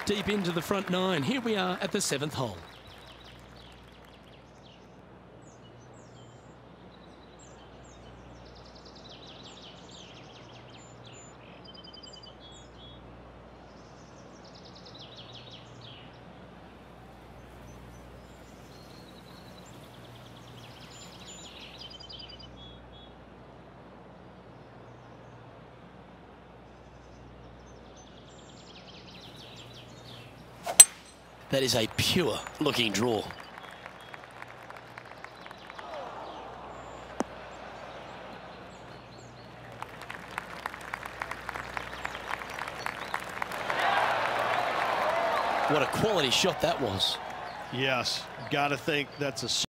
deep into the front nine. Here we are at the 7th hole. That is a pure looking draw. What a quality shot that was. Yes, got to think that's a